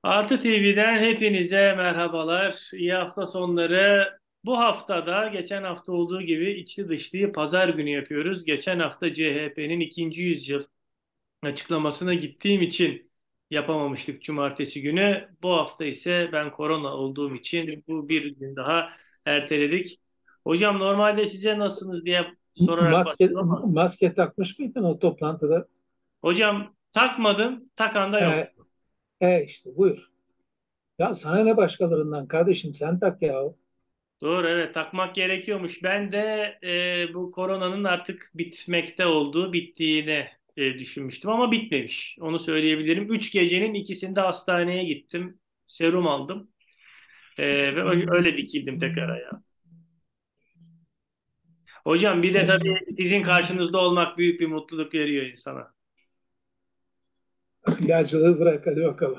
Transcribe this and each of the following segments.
Artı TV'den hepinize merhabalar. İyi hafta sonları. Bu haftada geçen hafta olduğu gibi içli dışlıyı pazar günü yapıyoruz. Geçen hafta CHP'nin ikinci yüzyıl açıklamasına gittiğim için yapamamıştık cumartesi günü. Bu hafta ise ben korona olduğum için bu bir gün daha erteledik. Hocam normalde size nasılsınız diye sorarak Maske başladım ama maske takmış mıydın o toplantıda? hocam takmadım, takan da yok. E, işte buyur. Ya sana ne başkalarından kardeşim sen tak ya. Doğru, evet, takmak gerekiyormuş. Ben de bu koronanın artık bitmekte olduğu, bittiğini düşünmüştüm ama bitmemiş. Onu söyleyebilirim. 3 gecenin ikisinde hastaneye gittim. Serum aldım. Ve öyle dikildim tekrar ayağa. Hocam bir de tabii sizin karşınızda olmak büyük bir mutluluk veriyor insana. İlacılığı bırak hadi bakalım.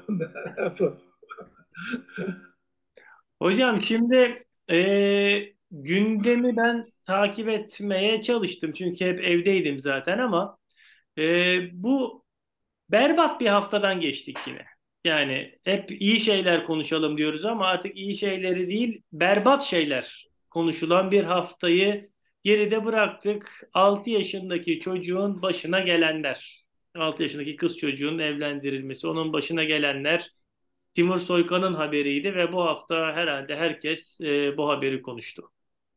Hocam şimdi gündemi ben takip etmeye çalıştım. Çünkü hep evdeydim zaten ama bu berbat bir haftadan geçtik yine. Yani hep iyi şeyler konuşalım diyoruz ama artık iyi şeyleri değil, berbat şeyler konuşulan bir haftayı geride bıraktık. 6 yaşındaki çocuğun başına gelenler. 6 yaşındaki kız çocuğun evlendirilmesi, onun başına gelenler Timur Soykan'ın haberiydi ve bu hafta herhalde herkes bu haberi konuştu.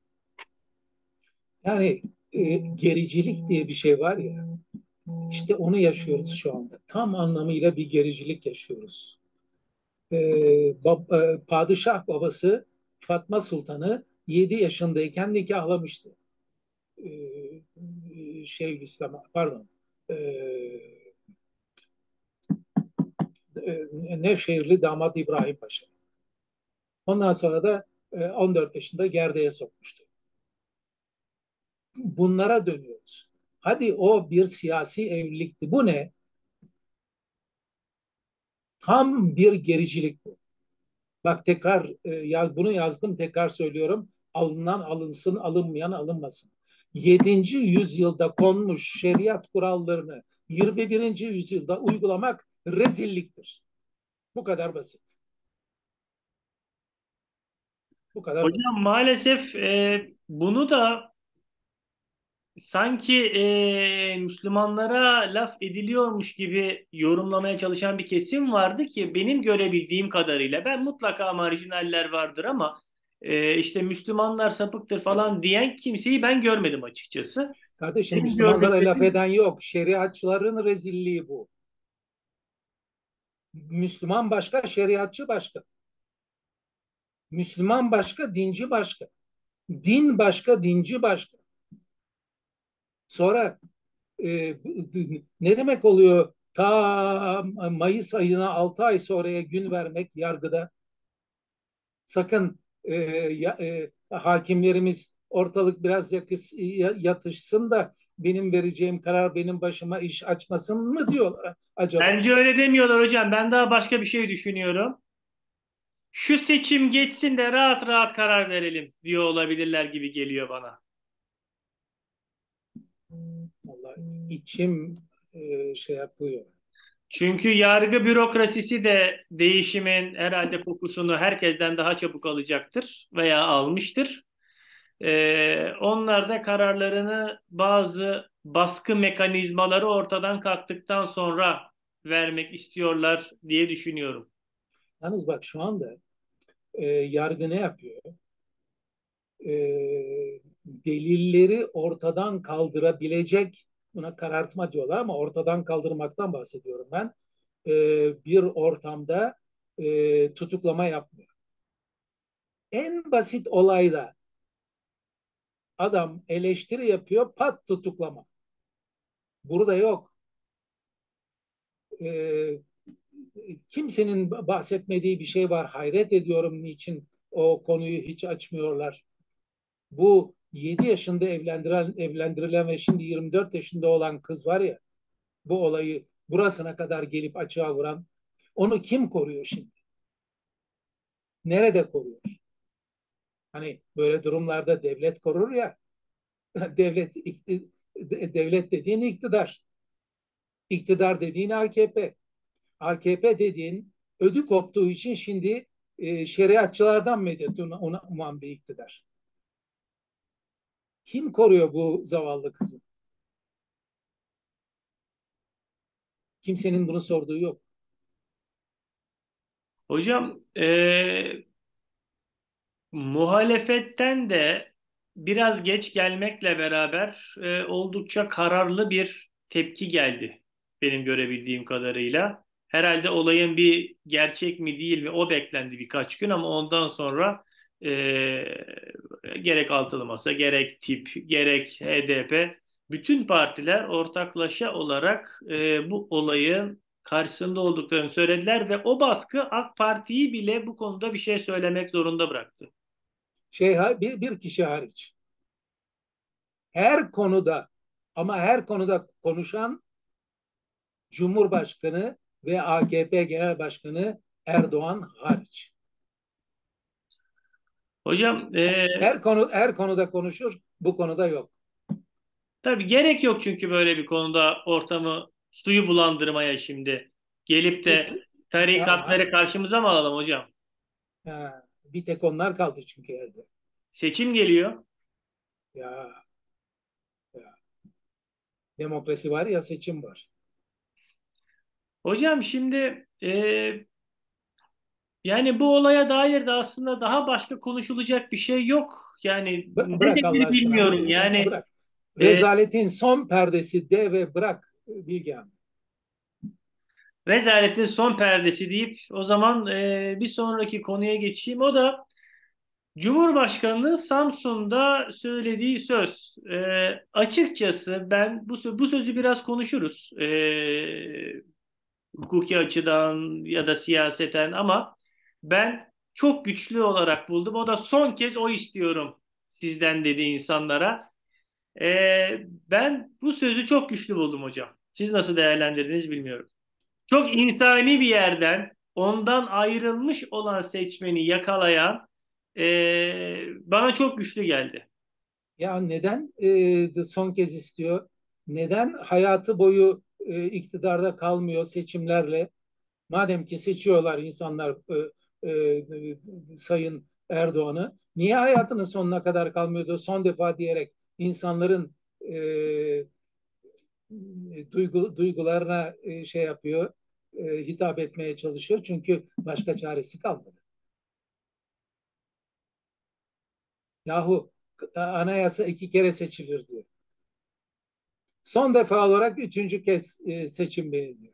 Yani gericilik diye bir şey var ya. İşte onu yaşıyoruz şu anda. Tam anlamıyla bir gericilik yaşıyoruz. E, Padişah babası Fatma Sultan'ı 7 yaşındayken nikahlamıştı. Şeyhülislam pardon. E, Nevşehirli damat İbrahim Paşa. Ondan sonra da 14 yaşında gerdeğe sokmuştu. Bunlara dönüyoruz. Hadi o bir siyasi evlilikti. Bu ne? Tam bir gericilik bu. Bak tekrar bunu yazdım tekrar söylüyorum. Alınan alınsın, alınmayan alınmasın. 7. yüzyılda konmuş şeriat kurallarını 21. yüzyılda uygulamak rezilliktir. Bu kadar basit. Bu kadar Hocam basit. maalesef bunu da sanki Müslümanlara laf ediliyormuş gibi yorumlamaya çalışan bir kesim vardı ki benim görebildiğim kadarıyla ben mutlaka marjinaller vardır ama işte Müslümanlar sapıktır falan diyen kimseyi ben görmedim açıkçası. Kardeşim Benim Müslümanlara laf gördüklerim eden yok. Şeriatçıların rezilliği bu. Müslüman başka, şeriatçı başka. Müslüman başka, dinci başka. Din başka, dinci başka. Sonra e, ne demek oluyor? Ta Mayıs ayına 6 ay sonraya gün vermek yargıda. Sakın hakimlerimiz ortalık biraz yatışsın da benim vereceğim karar benim başıma iş açmasın mı diyorlar acaba? bence öyle demiyorlar hocam. Ben daha başka bir şey düşünüyorum. Şu seçim geçsin de rahat rahat karar verelim diyor olabilirler gibi geliyor bana. Vallahi içim şey yapıyor. Çünkü yargı bürokrasisi de değişimin herhalde kokusunu herkesten daha çabuk alacaktır veya almıştır. Onlar da kararlarını bazı baskı mekanizmaları ortadan kalktıktan sonra vermek istiyorlar diye düşünüyorum. Yalnız bak şu anda yargı ne yapıyor? Delilleri ortadan kaldırabilecek, buna karartma diyorlar ama ortadan kaldırmaktan bahsediyorum ben. Bir ortamda tutuklama yapmıyor. En basit olayda adam eleştiri yapıyor, pat tutuklama. Burada yok. E, Kimsenin bahsetmediği bir şey var. Hayret ediyorum niçin o konuyu hiç açmıyorlar. Bu 7 yaşında evlendirilen ve şimdi 24 yaşında olan kız var ya, bu olayı burasına kadar gelip açığa vuran, onu kim koruyor şimdi? Nerede koruyor? Hani böyle durumlarda devlet korur ya, devlet devlet dediğin iktidar, iktidar dediğin AKP, AKP dediğin ödü koptuğu için şimdi şeriatçılardan medet uman bir iktidar. Kim koruyor bu zavallı kızı? Kimsenin bunu sorduğu yok. Hocam muhalefetten de biraz geç gelmekle beraber oldukça kararlı bir tepki geldi benim görebildiğim kadarıyla. Herhalde olayın bir gerçek mi değil mi o beklendi birkaç gün ama ondan sonra e, gerek Altılı Masa, gerek TİP, gerek HDP bütün partiler ortaklaşa olarak bu olayın karşısında olduklarını söylediler ve o baskı AK Parti'yi bile bu konuda bir şey söylemek zorunda bıraktı. Bir kişi hariç. Her konuda ama her konuda konuşan Cumhurbaşkanı ve AKP Genel Başkanı Erdoğan hariç. Hocam Her konuda konuşur, bu konuda yok. tabii gerek yok çünkü böyle bir konuda ortamı suyu bulandırmaya şimdi. Gelip de Ya, tarikatları karşımıza mı alalım hocam? bir tek onlar kaldı çünkü elde. Seçim geliyor. Ya, ya demokrasi var ya seçim var. Hocam şimdi yani bu olaya dair de aslında daha başka konuşulacak bir şey yok. Yani ne Bırak Allah denir aşkına bilmiyorum. Yani bırak. e, Rezaletin son perdesi de ve bırak Bilge Hanım. rezaletin son perdesi deyip o zaman bir sonraki konuya geçeyim. O da Cumhurbaşkanı'nın Samsun'da söylediği söz. Açıkçası ben bu sözü biraz konuşuruz. Hukuki açıdan ya da siyaseten ama ben çok güçlü olarak buldum. O da son kez o istiyorum sizden dedi insanlara. Ben bu sözü çok güçlü buldum hocam. Siz nasıl değerlendirdiniz bilmiyorum. Çok insani bir yerden ondan ayrılmış olan seçmeni yakalayan bana çok güçlü geldi. Ya neden son kez istiyor? Neden hayatı boyu iktidarda kalmıyor seçimlerle? Madem ki seçiyorlar insanlar Sayın Erdoğan'ı, niye hayatının sonuna kadar kalmıyordu? Son defa diyerek insanların duygularına şey yapıyor, hitap etmeye çalışıyor. Çünkü başka çaresi kalmadı. Yahu anayasa 2 kere seçilir diyor. Son defa olarak 3. kez seçim beğeniyor.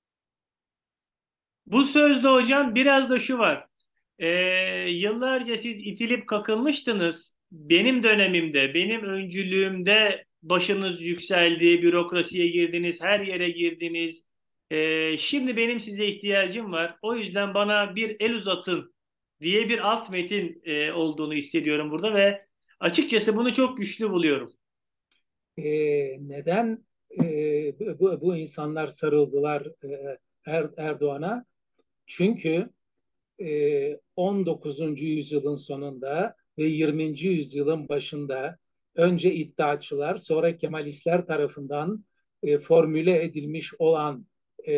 Bu sözde hocam biraz da şu var. Ee, Yıllarca siz itilip kakılmıştınız. Benim dönemimde, benim öncülüğümde başınız yükseldi, bürokrasiye girdiniz, her yere girdiniz. Şimdi benim size ihtiyacım var. O yüzden bana bir el uzatın diye bir alt metin olduğunu hissediyorum burada ve açıkçası bunu çok güçlü buluyorum. Neden bu insanlar sarıldılar Erdoğan'a? Çünkü 19. yüzyılın sonunda ve 20. yüzyılın başında önce iddiaçılar sonra Kemalistler tarafından formüle edilmiş olan e,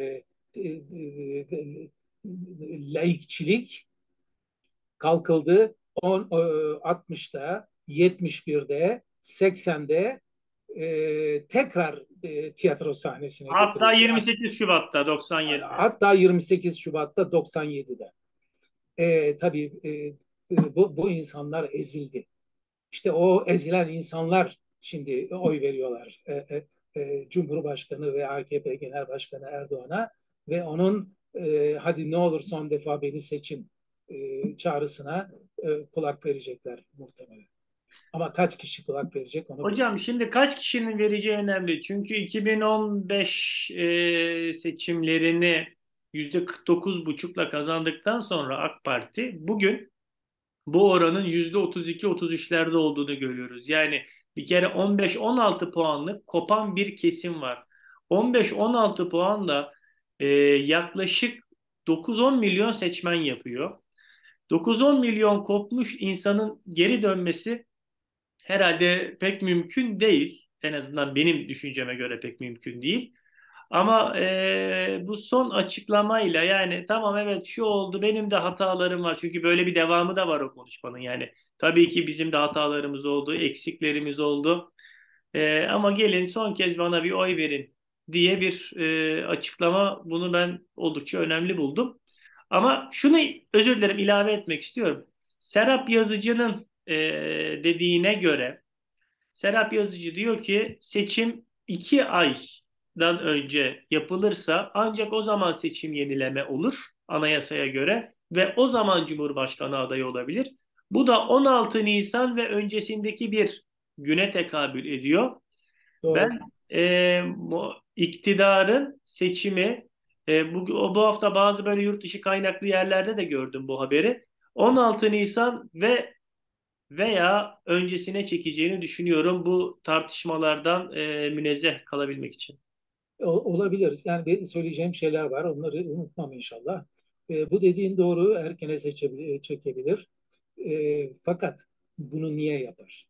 laikçilik kalkıldı. 60'da, 71'de, 80'de tekrar tiyatro sahnesine Hatta getirildi. 28 Şubat'ta 97'de. Hatta 28 Şubat'ta 97'de. Tabii bu insanlar ezildi. İşte o ezilen insanlar şimdi oy veriyorlar Cumhurbaşkanı ve AKP Genel Başkanı Erdoğan'a ve onun hadi ne olur son defa beni seçin çağrısına kulak verecekler muhtemelen. Ama kaç kişi kulak verecek onu Hocam bilmiyorum. şimdi kaç kişinin vereceği önemli. Çünkü 2015 seçimlerini %49,5'la kazandıktan sonra AK Parti bugün bu oranın %32-33'lerde olduğunu görüyoruz. Yani bir kere 15-16 puanlık kopan bir kesim var. 15-16 puan da yaklaşık 9-10 milyon seçmen yapıyor. 9-10 milyon kopmuş insanın geri dönmesi herhalde pek mümkün değil. En azından benim düşünceme göre pek mümkün değil. Ama bu son açıklamayla yani tamam evet şu oldu benim de hatalarım var. Çünkü böyle bir devamı da var o konuşmanın yani. Tabii ki bizim de hatalarımız oldu, eksiklerimiz oldu. Ama gelin son kez bana bir oy verin diye bir açıklama. Bunu ben oldukça önemli buldum. Ama şunu özür dilerim ilave etmek istiyorum. Serap Yazıcı'nın dediğine göre Serap Yazıcı diyor ki seçim 2 aydan önce yapılırsa ancak o zaman seçim yenileme olur anayasaya göre ve o zaman Cumhurbaşkanı adayı olabilir. Bu da 16 Nisan ve öncesindeki bir güne tekabül ediyor. Doğru. Ben bu iktidarın seçimi bu hafta bazı böyle yurt dışı kaynaklı yerlerde de gördüm bu haberi. 16 Nisan ve veya öncesine çekeceğini düşünüyorum bu tartışmalardan münezzeh kalabilmek için. Olabilir. Yani benim söyleyeceğim şeyler var. Onları unutmam inşallah. Bu dediğin doğru. Erkene çekebilir. Fakat bunu niye yapar?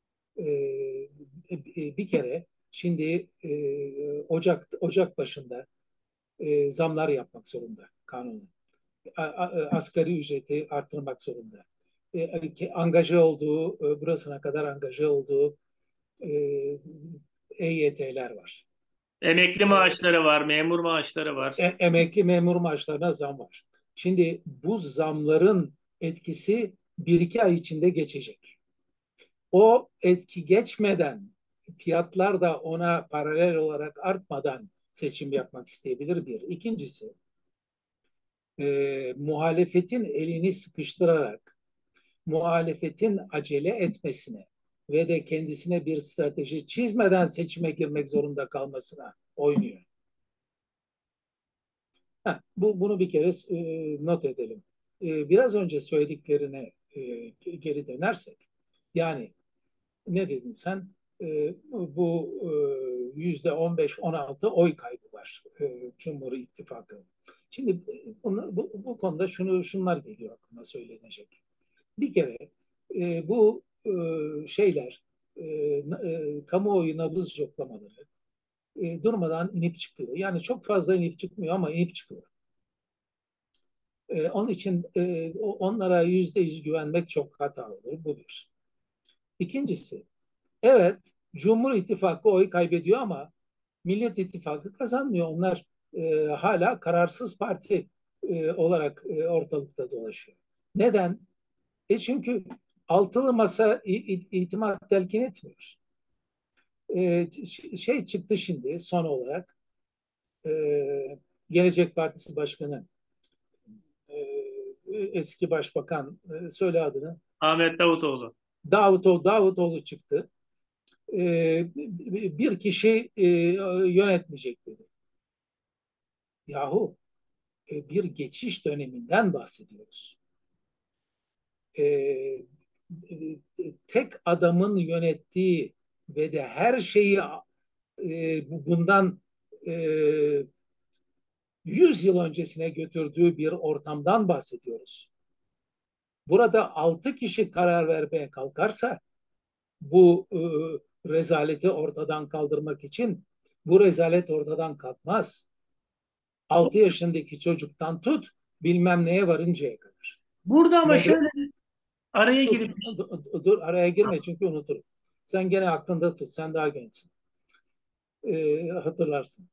Bir kere şimdi Ocak başında zamlar yapmak zorunda kanunun. Asgari ücreti artırmak zorunda. Angaje olduğu, burasına kadar angaje olduğu e, EYT'ler var. Emekli maaşları var, memur maaşları var. Emekli memur maaşlarına zam var. Şimdi bu zamların etkisi bir iki ay içinde geçecek. O etki geçmeden fiyatlar da ona paralel olarak artmadan seçim yapmak isteyebilir bir. İkincisi muhalefetin elini sıkıştırarak muhalefetin acele etmesine ve de kendisine bir strateji çizmeden seçime girmek zorunda kalmasına oynuyor. Bunu bir kere not edelim. Biraz önce söylediklerine geri dönersek, yani ne dedin sen? Bu %15-16 oy kaybı var Cumhur İttifakı. Şimdi bu konuda şunlar geliyor aklıma söylenecek. Bir kere bu şeyler, kamuoyu nabız yoklamaları durmadan inip çıkıyor. Yani çok fazla inip çıkmıyor ama inip çıkıyor. Onun için onlara %100 güvenmek çok hata olur. Bu bir. İkincisi, evet Cumhur İttifakı oy kaybediyor ama Millet İttifakı kazanmıyor. Onlar hala kararsız parti olarak ortalıkta dolaşıyor. Neden? Çünkü altılı masa itimat telkin etmiyor. Şey çıktı şimdi son olarak e, Gelecek Partisi Başkanı eski başbakan söyle adını Ahmet Davutoğlu. Davutoğlu çıktı. Bir kişi yönetmeyecek dedi. Yahu bir geçiş döneminden bahsediyoruz. E, Tek adamın yönettiği ve de her şeyi bundan 100 yıl öncesine götürdüğü bir ortamdan bahsediyoruz. Burada 6 kişi karar vermeye kalkarsa bu rezaleti ortadan kaldırmak için bu rezalet ortadan kalkmaz. 6 yaşındaki çocuktan tut bilmem neye varıncaya kadar. Burada ama Medre şöyle araya dur, girip dur araya girme çünkü unuturum. Sen gene aklında tut. Sen daha gençsin. Hatırlarsın.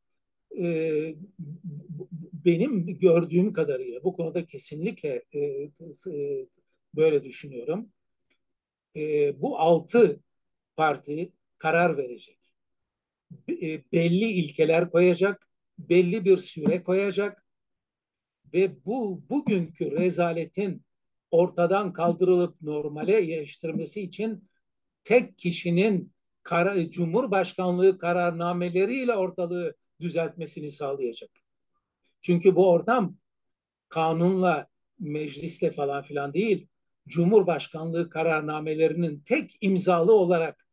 Benim gördüğüm kadarıyla bu konuda kesinlikle böyle düşünüyorum. Bu 6 parti karar verecek. Belli ilkeler koyacak, belli bir süre koyacak ve bugünkü rezaletin ortadan kaldırılıp normale yerleştirmesi için tek kişinin Cumhurbaşkanlığı kararnameleriyle ortalığı düzeltmesini sağlayacak. Çünkü bu ortam kanunla, meclisle falan filan değil, Cumhurbaşkanlığı kararnamelerinin tek imzalı olarak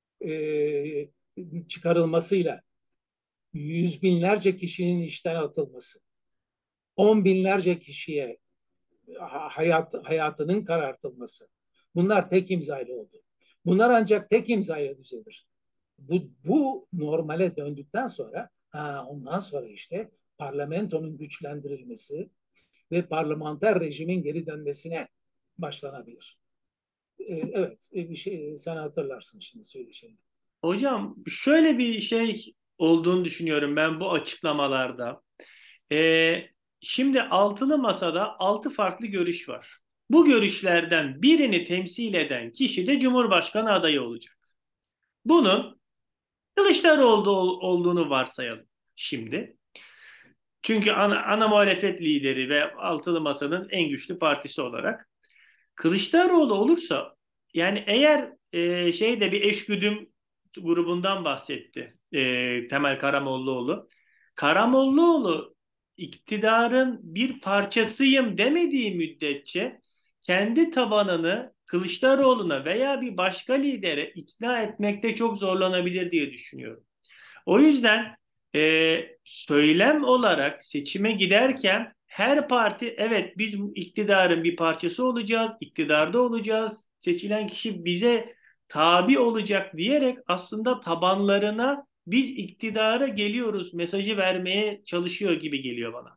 çıkarılmasıyla yüz binlerce kişinin işten atılması, on binlerce kişiye hayatının karartılması. Bunlar tek imzayla oldu. Bunlar ancak tek imzayla düzelir. Bu normale döndükten sonra Ha, ondan sonra işte parlamentonun güçlendirilmesi ve parlamenter rejimin geri dönmesine başlanabilir. Evet, bir şey sen hatırlarsın şimdi söyleyeceğim. Hocam şöyle bir şey olduğunu düşünüyorum ben bu açıklamalarda. Ee, Şimdi altılı masada altı farklı görüş var. Bu görüşlerden birini temsil eden kişi de Cumhurbaşkanı adayı olacak. Bunun Kılıçdaroğlu olduğunu varsayalım şimdi. Çünkü ana muhalefet lideri ve altılı masanın en güçlü partisi olarak. Kılıçdaroğlu olursa yani eğer şeyde bir eşgüdüm grubundan bahsetti Temel Karamollaoğlu. Karamollaoğlu iktidarın bir parçasıyım demediği müddetçe kendi tabanını Kılıçdaroğlu'na veya bir başka lidere ikna etmekte çok zorlanabilir diye düşünüyorum. O yüzden söylem olarak seçime giderken her parti evet biz iktidarın bir parçası olacağız, iktidarda olacağız, seçilen kişi bize tabi olacak diyerek aslında tabanlarına biz iktidara geliyoruz mesajı vermeye çalışıyor gibi geliyor bana.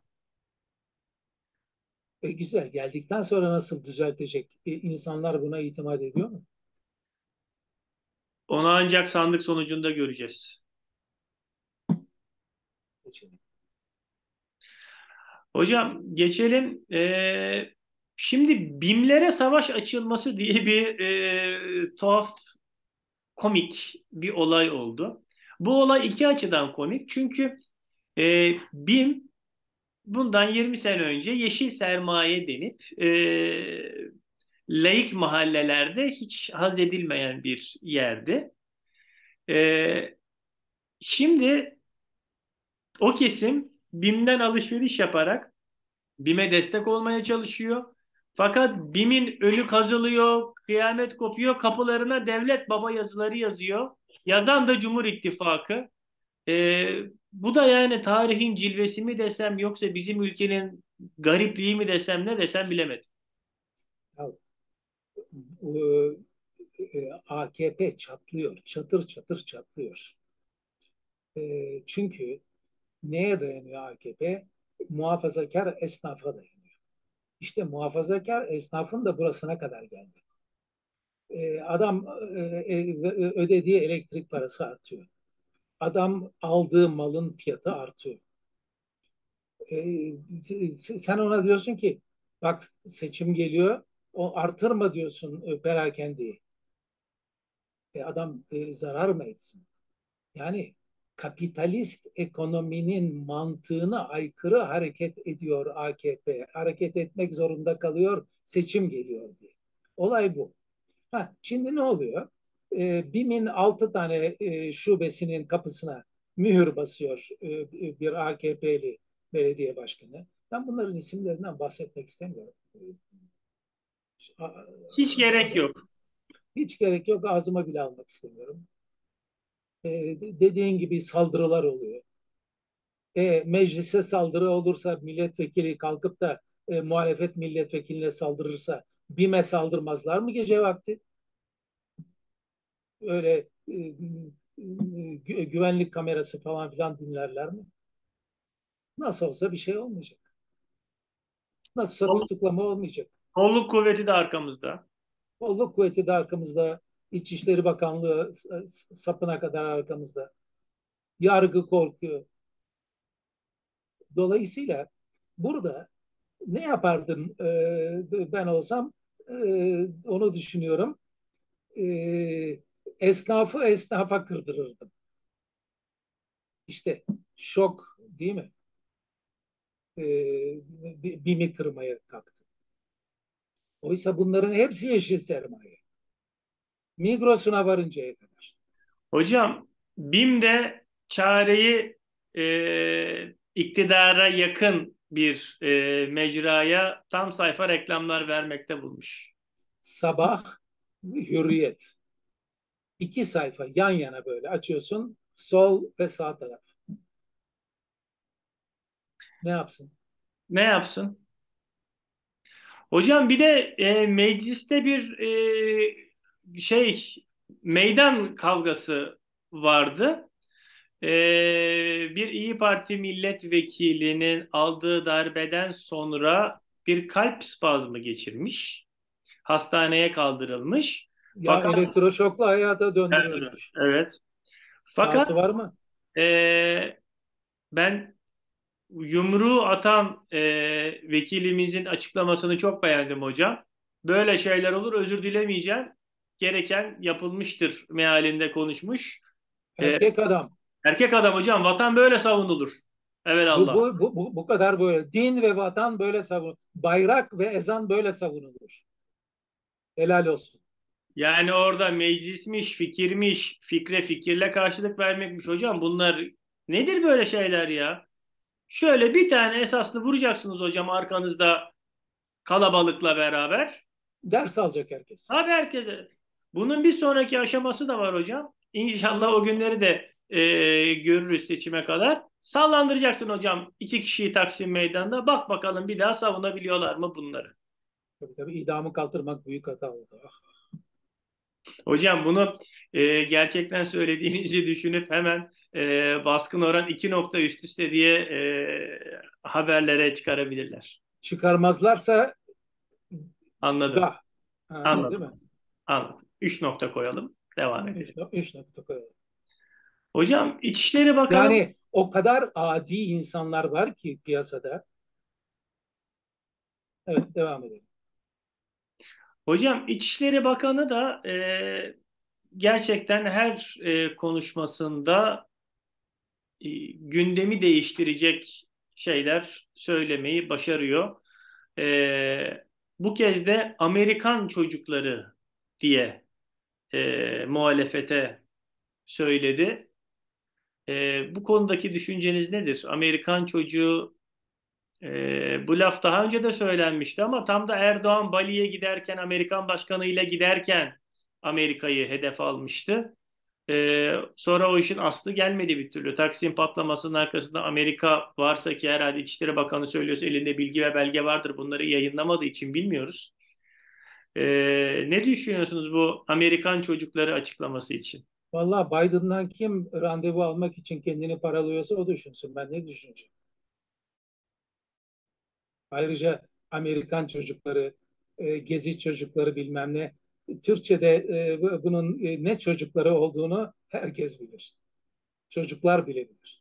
Güzel. Geldikten sonra nasıl düzeltecek? İnsanlar buna itimat ediyor mu? Onu ancak sandık sonucunda göreceğiz. Seçenek. Hocam geçelim. Şimdi BİM'lere savaş açılması diye bir tuhaf komik bir olay oldu. Bu olay iki açıdan komik. Çünkü BİM bundan 20 sene önce yeşil sermaye denip laik mahallelerde hiç haz edilmeyen bir yerdi. E, Şimdi o kesim BİM'den alışveriş yaparak BİM'e destek olmaya çalışıyor. Fakat BİM'in önü kazılıyor, kıyamet kopuyor, kapılarına devlet baba yazıları yazıyor. Yazan da Cumhur İttifakı. Bu da yani tarihin cilvesi mi desem yoksa bizim ülkenin garipliği mi desem ne desem bilemedim. Ya, AKP çatlıyor. Çatır çatır çatlıyor. Çünkü neye dayanıyor AKP? Muhafazakar esnafa dayanıyor. İşte muhafazakar esnafın da burasına kadar geldi. Adam ödediği elektrik parası artıyor. Adam aldığı malın fiyatı artıyor. Sen ona diyorsun ki bak seçim geliyor, o artırma diyorsun perakendeyi. Adam zarar mı etsin? Yani kapitalist ekonominin mantığına aykırı hareket ediyor AKP. Hareket etmek zorunda kalıyor, seçim geliyor diye. Olay bu. Ha, şimdi ne oluyor? BİM'in 6 tane şubesinin kapısına mühür basıyor bir AKP'li belediye başkanı. Ben bunların isimlerinden bahsetmek istemiyorum. Hiç gerek yok. Hiç gerek yok, ağzıma bile almak istemiyorum. Dediğin gibi saldırılar oluyor. Meclise saldırı olursa milletvekili kalkıp da muhalefet milletvekiline saldırırsa BİM'e saldırmazlar mı gece vakti? Öyle güvenlik kamerası falan filan dinlerler mi? Nasıl olsa bir şey olmayacak. Nasılsa Kolluk, tutuklama olmayacak. kolluk kuvveti de arkamızda. Kolluk kuvveti de arkamızda. İçişleri Bakanlığı sapına kadar arkamızda. Yargı korkuyor. Dolayısıyla burada ne yapardım ben olsam onu düşünüyorum. Esnafı esnafa kırdırırdım. İşte şok değil mi? BİM'i kırmaya kalktı. Oysa bunların hepsi yeşil sermaye. Migros'una varıncaya kadar. Hocam BİM de çareyi iktidara yakın bir mecraya tam sayfa reklamlar vermekte bulmuş. Sabah Hürriyet. 2 sayfa yan yana böyle açıyorsun. Sol ve sağ taraf. Ne yapsın? Ne yapsın? Hocam bir de mecliste bir şey meydan kavgası vardı. bir İyi Parti milletvekilinin aldığı darbeden sonra bir kalp spazmı geçirmiş. Hastaneye kaldırılmış. Ya Fakat elektroşokla hayata evet, döndürülmüş. evet. Fakat Dahası var mı? ben yumruğu atan vekilimizin açıklamasını çok beğendim hocam. Böyle şeyler olur, özür dilemeyeceğim. Gereken yapılmıştır mealinde konuşmuş. E, Erkek adam. Erkek adam hocam, vatan böyle savunulur. Bu, Evelallah. bu, bu, bu, bu kadar böyle. Din ve vatan böyle savunulur. Bayrak ve ezan böyle savunulur. Helal olsun. Yani orada meclismiş, fikirmiş, fikre fikirle karşılık vermekmiş. Hocam bunlar nedir böyle şeyler ya? Şöyle bir tane esaslı vuracaksınız hocam arkanızda kalabalıkla beraber. Ders alacak herkes. Abi herkese. Bunun bir sonraki aşaması da var hocam. İnşallah o günleri de görürüz seçime kadar. Sallandıracaksın hocam iki kişiyi Taksim Meydanı'nda. Bak bakalım bir daha savunabiliyorlar mı bunları? Tabii tabii idamı kaldırmak büyük hata oldu. Ah, Hocam bunu gerçekten söylediğinizi düşünüp hemen baskın oran 2 nokta üst üste diye haberlere çıkarabilirler. çıkarmazlarsa Anladım. da. Ha, değil Anladım. mi? Anladım. 3 nokta koyalım. Devam edelim. Üç nokta koyalım. Hocam İçişleri Bakanı Yani o kadar adi insanlar var ki piyasada. Evet, devam edelim. Hocam İçişleri Bakanı da gerçekten her konuşmasında gündemi değiştirecek şeyler söylemeyi başarıyor. Bu kez de Amerikan çocukları diye muhalefete söyledi. Bu konudaki düşünceniz nedir? Amerikan çocuğu bu laf daha önce de söylenmişti ama tam da Erdoğan Bali'ye giderken Amerikan Başkanı ile giderken Amerika'yı hedef almıştı. Sonra o işin aslı gelmedi bir türlü. Taksim patlamasının arkasında Amerika varsa ki herhalde İçişleri Bakanı söylüyorsa elinde bilgi ve belge vardır. Bunları yayınlamadığı için bilmiyoruz. Ne düşünüyorsunuz bu Amerikan çocukları açıklaması için? Vallahi Biden'dan kim randevu almak için kendini paralıyorsa o düşünsün. Ben ne düşüneceğim? Ayrıca Amerikan çocukları, gezi çocukları bilmem ne. Türkçe'de bunun ne çocukları olduğunu herkes bilir. Çocuklar bile bilir.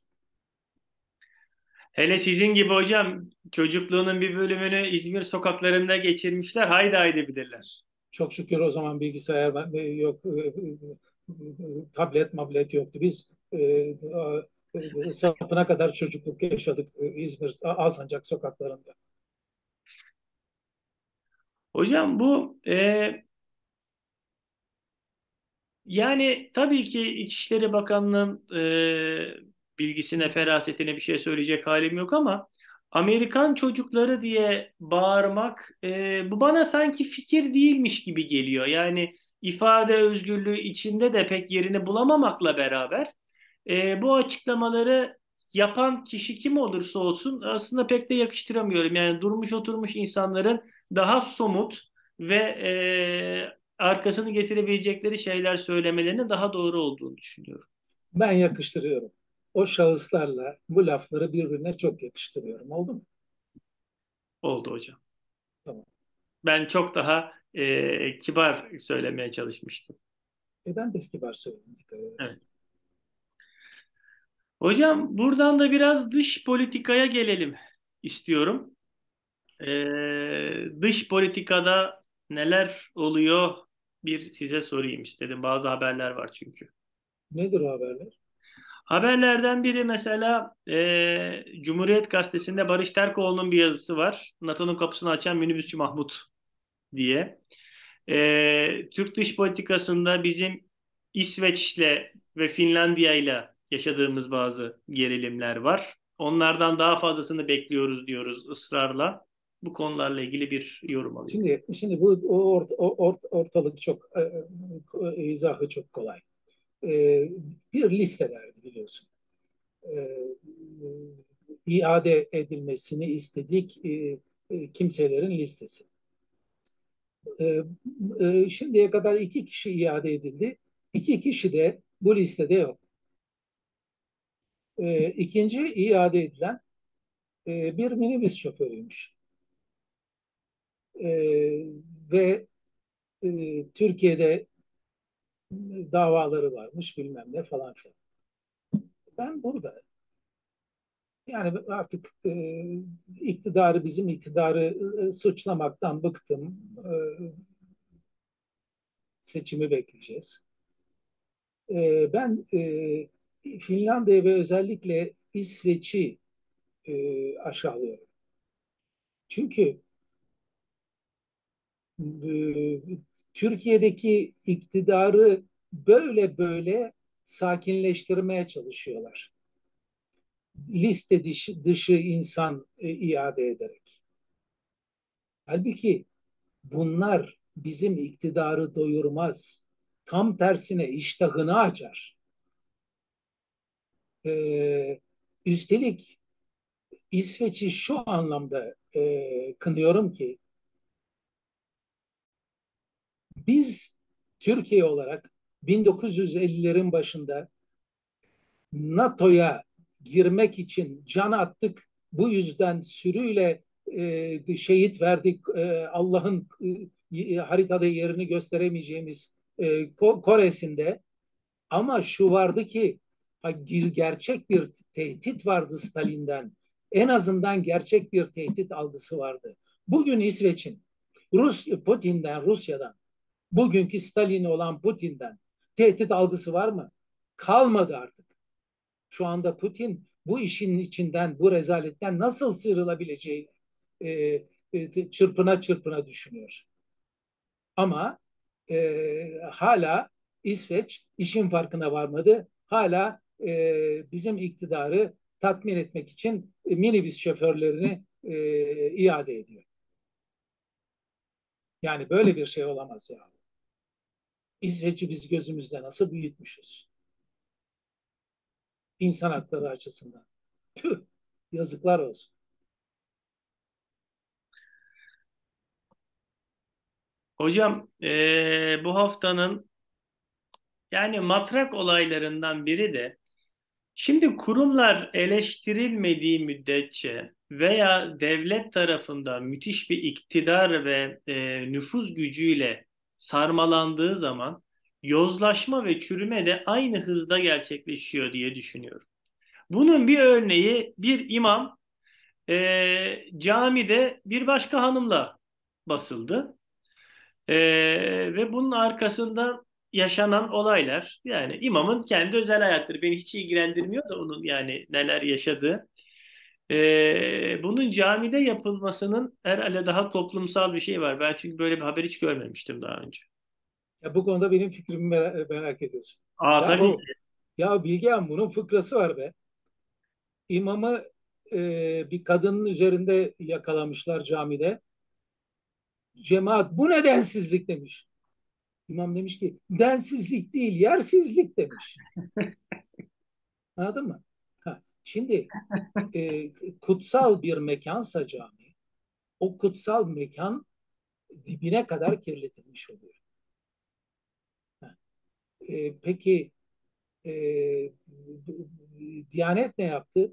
Hele sizin gibi hocam çocukluğunun bir bölümünü İzmir sokaklarında geçirmişler. Haydi haydi bilirler. Çok şükür o zaman bilgisayar yok, tablet, mablet yoktu. Biz sapına kadar çocukluk yaşadık İzmir, Alsancak sokaklarında. Hocam bu yani tabii ki İçişleri Bakanlığı'nın bilgisine, ferasetine bir şey söyleyecek halim yok ama Amerikan çocukları diye bağırmak bu bana sanki fikir değilmiş gibi geliyor. Yani ifade özgürlüğü içinde de pek yerini bulamamakla beraber bu açıklamaları yapan kişi kim olursa olsun aslında pek de yakıştıramıyorum. Yani durmuş oturmuş insanların daha somut ve arkasını getirebilecekleri şeyler söylemelerinin daha doğru olduğunu düşünüyorum. Ben yakıştırıyorum. O şahıslarla bu lafları birbirine çok yakıştırıyorum. Oldu mu? Oldu hocam. Tamam. Ben çok daha kibar söylemeye çalışmıştım. Ben de kibar söyledim. Dikkat Evet. edersin. Hocam buradan da biraz dış politikaya gelelim istiyorum. Dış politikada neler oluyor bir size sorayım istedim. Bazı haberler var çünkü. Nedir o haberler? Haberlerden biri mesela Cumhuriyet Gazetesi'nde Barış Terkoğlu'nun bir yazısı var. NATO'nun kapısını açan minibüsçü Mahmut diye. Türk dış politikasında bizim İsveç'le ve Finlandiya'yla yaşadığımız bazı gerilimler var. Onlardan daha fazlasını bekliyoruz diyoruz ısrarla. Bu konularla ilgili bir yorum alayım. Şimdi bu ortalık çok izahı çok kolay. E, Bir liste verdi biliyorsun. E, iade edilmesini istedik kimselerin listesi. E, Şimdiye kadar iki kişi iade edildi. İki kişi de bu listede yok. İkinci iade edilen bir minibüs şoförüymüş. E, ve Türkiye'de davaları varmış bilmem ne falan filan. Ben burada yani artık bizim iktidarı suçlamaktan bıktım. Seçimi bekleyeceğiz. Ben Finlandiya ve özellikle İsveç'i aşağılıyorum. Çünkü e, Türkiye'deki iktidarı böyle böyle sakinleştirmeye çalışıyorlar. Liste dışı insan iade ederek. Halbuki bunlar bizim iktidarı doyurmaz. Tam tersine iştahını açar. Üstelik İsveç'i şu anlamda kınıyorum ki biz Türkiye olarak 1950'lerin başında NATO'ya girmek için can attık. Bu yüzden sürüyle şehit verdik. Allah'ın haritada yerini gösteremeyeceğimiz Kore'sinde. Ama şu vardı ki gerçek bir tehdit vardı Stalin'den. En azından gerçek bir tehdit algısı vardı. Bugün İsveç'in Rusya'dan, bugünkü Stalin olan Putin'den tehdit algısı var mı? Kalmadı artık. Şu anda Putin bu işin içinden, bu rezaletten nasıl sıyrılabileceğini çırpına çırpına düşünüyor. Ama hala İsveç işin farkına varmadı. Hala bizim iktidarı tatmin etmek için minibüs şoförlerini iade ediyor. Yani böyle bir şey olamaz ya. İsveç'i biz gözümüzde nasıl büyütmüşüz? İnsan hakları açısından. Tüh, yazıklar olsun. Hocam bu haftanın yani matrak olaylarından biri de şimdi kurumlar eleştirilmediği müddetçe veya devlet tarafından müthiş bir iktidar ve nüfuz gücüyle sarmalandığı zaman yozlaşma ve çürüme de aynı hızda gerçekleşiyor diye düşünüyorum. Bunun bir örneği bir imam camide bir başka hanımla basıldı. Ve bunun arkasında yaşanan olaylar yani imamın kendi özel hayatları beni hiç ilgilendirmiyor da onun yani neler yaşadığı. Bunun camide yapılmasının herhalde daha toplumsal bir şey var. Ben çünkü böyle bir haber hiç görmemiştim daha önce. Ya bu konuda benim fikrimi merak ediyorsun. Aa tabii Yahu ki. ya Bilgehan bunun fıkrası var be. İmamı bir kadının üzerinde yakalamışlar camide. Cemaat bu ne densizlik demiş. İmam demiş ki densizlik değil yersizlik demiş. Anladın mı? Ha, şimdi kutsal bir mekansa cami o kutsal mekan dibine kadar kirletilmiş oluyor. Ha, peki e, Diyanet ne yaptı?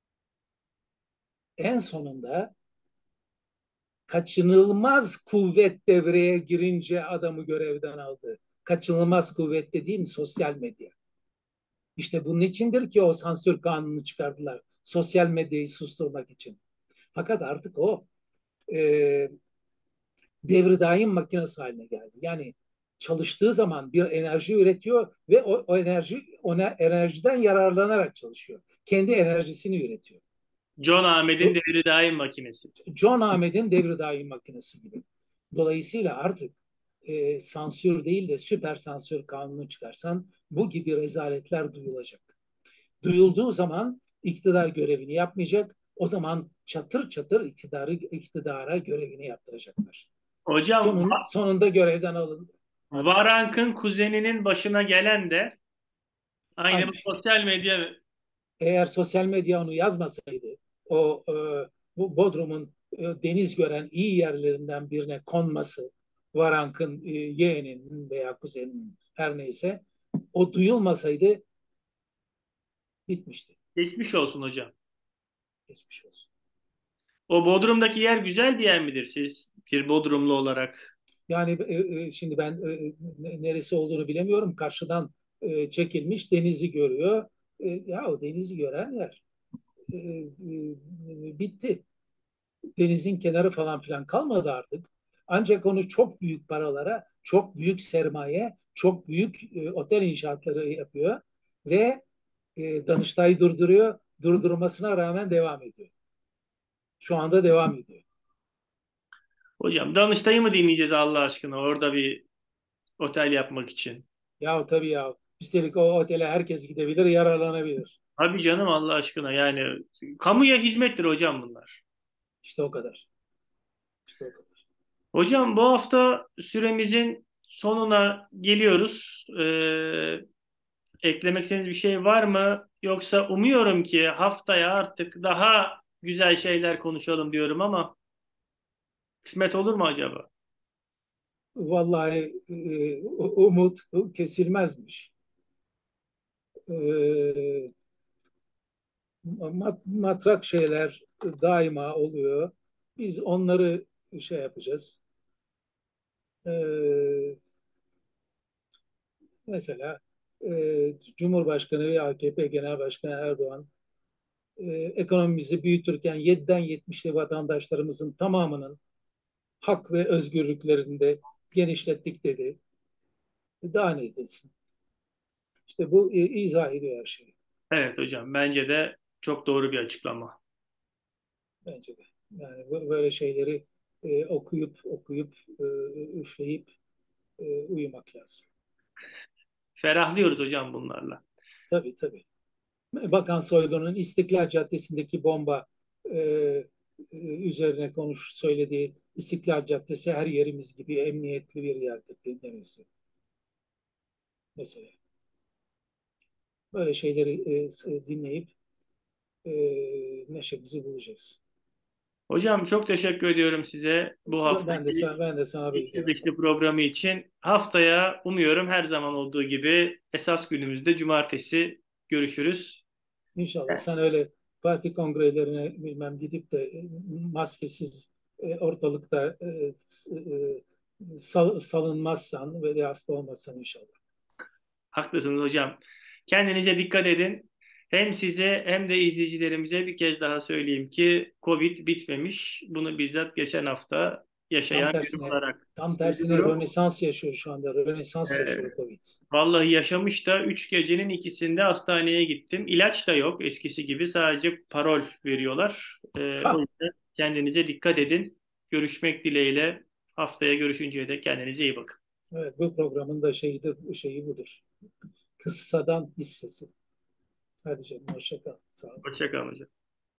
En sonunda kaçınılmaz kuvvet devreye girince adamı görevden aldı. Kaçınılmaz kuvvet dediğim sosyal medya. İşte bunun içindir ki o sansür kanunu çıkardılar. Sosyal medyayı susturmak için. Fakat artık o e, devri daim makinesi haline geldi. Yani çalıştığı zaman bir enerji üretiyor ve o enerjiden yararlanarak çalışıyor. Kendi enerjisini üretiyor. John Ahmet'in devri daim makinesi. John Ahmet'in devri daim makinesi gibi. Dolayısıyla artık sansür değil de süper sansür kanunu çıkarsan bu gibi rezaletler duyulacak. Duyulduğu zaman iktidar görevini yapmayacak. O zaman çatır çatır iktidara görevini yaptıracaklar. Hocam Sonunda görevden alındı. Varank'ın kuzeninin başına gelen de aynı bu Aynı şey. sosyal medya. Eğer sosyal medya onu yazmasaydı, o bu Bodrum'un deniz gören iyi yerlerinden birine konması, Varank'ın yeğeninin veya kuzeninin her neyse, o duyulmasaydı bitmişti. Geçmiş olsun hocam. Geçmiş olsun. O Bodrum'daki yer güzel bir yer midir siz bir Bodrumlu olarak? Yani şimdi ben neresi olduğunu bilemiyorum. Karşıdan çekilmiş denizi görüyor. Ya o denizi gören yer bitti. Denizin kenarı falan filan kalmadı artık. Ancak onu çok büyük paralara, çok büyük sermaye, çok büyük otel inşaatları yapıyor ve Danıştay'ı durduruyor. Durdurmasına rağmen devam ediyor. Şu anda devam ediyor. Hocam Danıştay'ı mı dinleyeceğiz Allah aşkına orada bir otel yapmak için? Ya tabii ya. Üstelik o otele herkes gidebilir, yararlanabilir. Abi canım Allah aşkına yani kamuya hizmettir hocam bunlar. İşte o kadar. İşte o kadar. Hocam bu hafta süremizin sonuna geliyoruz. Eklemek istediğiniz bir şey var mı? Yoksa umuyorum ki haftaya artık daha güzel şeyler konuşalım diyorum ama kısmet olur mu acaba? Vallahi umut kesilmezmiş. E, matrak şeyler daima oluyor. Biz onları şey yapacağız. E, mesela Cumhurbaşkanı ve AKP Genel Başkanı Erdoğan ekonomimizi büyütürken 7'den 70'li vatandaşlarımızın tamamının hak ve özgürlüklerini de genişlettik dedi. Daha ne desin? İşte bu izah ediyor her şeyi. Evet hocam bence de çok doğru bir açıklama. Bence de. Yani böyle şeyleri okuyup üfleyip uyumak lazım. Ferahlıyoruz hocam bunlarla. Tabii tabii. Bakan Soylu'nun İstiklal Caddesi'ndeki bomba üzerine söylediği İstiklal Caddesi her yerimiz gibi emniyetli bir yerdir demesi mesela. Böyle şeyleri dinleyip e, neşemizi bulacağız. Hocam çok teşekkür ediyorum size bu haftaki Ben de sana İçli bekliyorum. Dışlı programı için. Haftaya umuyorum her zaman olduğu gibi esas günümüzde cumartesi görüşürüz. İnşallah sen öyle parti kongrelerine bilmem gidip de maskesiz ortalıkta salınmazsan ve de hasta olmazsan inşallah. Haklısınız hocam. Kendinize dikkat edin. Hem size hem de izleyicilerimize bir kez daha söyleyeyim ki Covid bitmemiş. Bunu bizzat geçen hafta Tam yaşayan biri tersine olarak tam tersine söylüyorum. Rönesans yaşıyor şu anda. Rönesans Ee, yaşıyor Covid. Vallahi yaşamış da 3 gecenin ikisinde hastaneye gittim. İlaç da yok eskisi gibi sadece parol veriyorlar. O Ha, yüzden kendinize dikkat edin. Görüşmek dileğiyle haftaya görüşünceye dek kendinize iyi bakın. evet bu programın da şeyi budur. Kıssadan hissesi. Hadi canım hoşça kal. Sağ ol. Hoşça kalın hocam.